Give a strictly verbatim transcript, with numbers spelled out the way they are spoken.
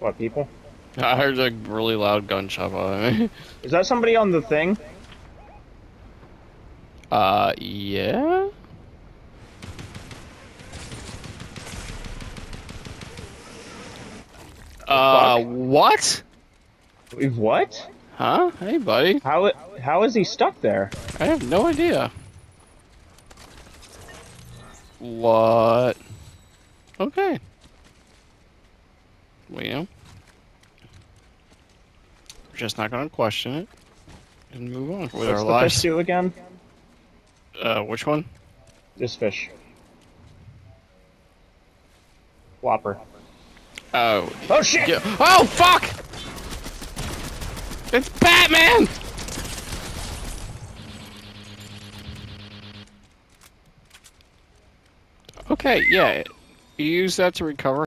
What, people? I heard a really loud gunshot behind me. Is that somebody on the thing? Uh, yeah? Uh, Fuck. what? What? Huh? Hey, buddy. How how is he stuck there? I have no idea. What? Okay. Well, you know, we're just not gonna question it and move on with What's our the lives. fish do again? Uh, which one? This fish. Whopper. Oh. Oh shit! Yeah. Oh, fuck! It's Batman! Okay, yeah. You use that to recover